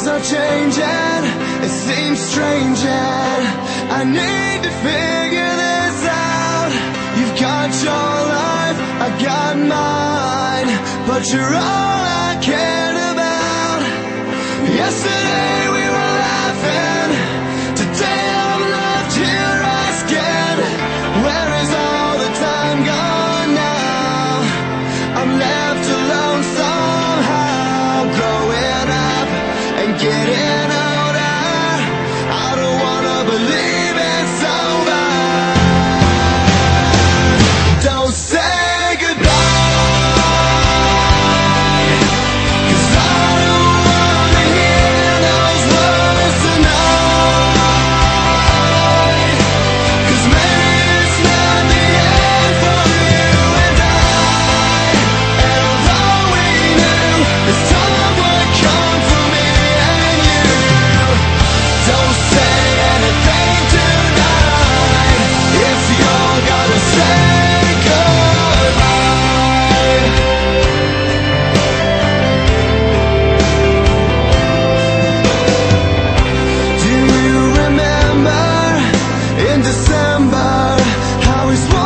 Things are changing, it seems strange, and I need to figure this out. You've got your life, I got mine, but you're all I cared about. Yesterday we were laughing, today I'm left here asking, where is all the time gone now? I'm left alone somehow, growing up and getting older. I don't wanna believe it's over. Don't say goodbye, 'cause I don't wanna hear those words tonight. 'Cause maybe it's not the end for you and I. And although we knew this time would come for me and you, don't say anything tonight if you're gonna say goodbye. Do you remember in December how we swore